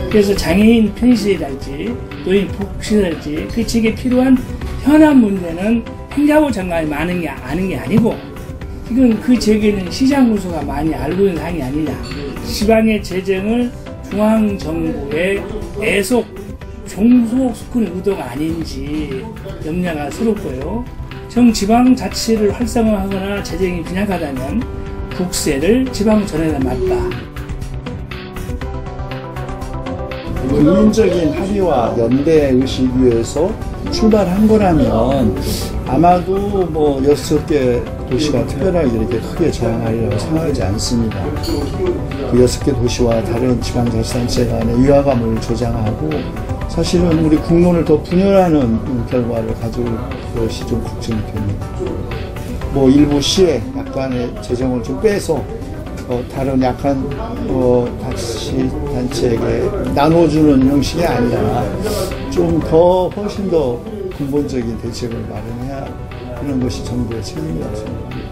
그래서 장애인 편의시설이랄지 노인 복지랄지 그 지역에 필요한 현안 문제는 행자부 장관이 아는 게 아니고 지금 그 지역에는 시장 군수가 많이 알고 있는 사항이 아니냐. 지방의 재정을 중앙정부의 애속 종속 스쿨의 의도가 아닌지 염려가 스럽고요. 지방자치를 활성화하거나 재정이 빈약하다면 국세를 지방전에다 맞다. 국민적인 합의와 연대 의식 위에서 출발한 거라면 아마도 뭐 6개 도시가 특별하게 이렇게 크게 저항하리라고 생각하지 않습니다. 그 6개 도시와 다른 지방자치단체 간의 위화감을 조장하고 사실은 우리 국론을 더 분열하는 결과를 가져올 것이 좀 걱정이 됩니다. 뭐 일부 시에 약간의 재정을 좀 빼서 다른 약한 단체에게 나눠주는 형식이 아니라 좀 더 훨씬 더 근본적인 대책을 마련해야 하는 것이 정부의 책임이라고 생각합니다.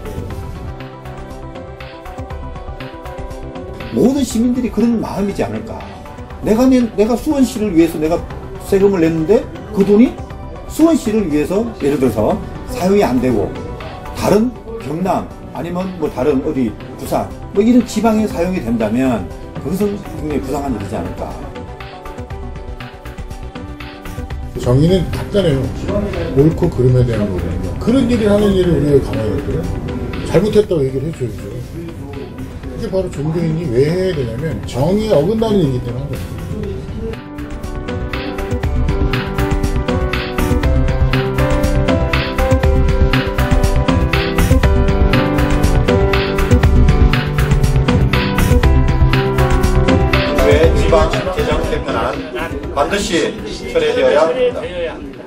모든 시민들이 그런 마음이지 않을까. 내가 수원시를 위해서 내가 세금을 냈는데 그 돈이 수원시를 위해서 예를 들어서 사용이 안 되고 다른 경남 아니면 뭐 다른 어디 부산 뭐 이런 지방에 사용이 된다면 그것은 굉장히 부당한 일이지 않을까. 정의는 간단해요. 옳고 그름에 대한 거거든요. 그런 일을 하는 일을 우리가 가만히 있거든요. 잘못했다고 얘기를 해줘야죠. 그게 바로 종교인이 왜 해야 되냐면 정의에 어긋나는 일이기 때문에 하는 거예요. 지방 재정 개편안 반드시 처리되어야 합니다.